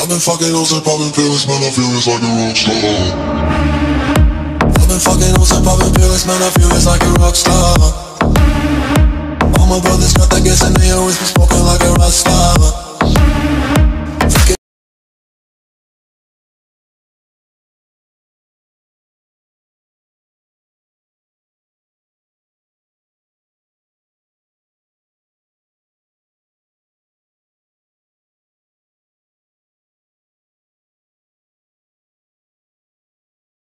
I've been fucking hoes and popping pills, man, I feel it's like a rock star. I've been fucking hoes and popping pills, man, I feel it's like a rock star. All my brothers got that gas and they always been smoking like a rock star.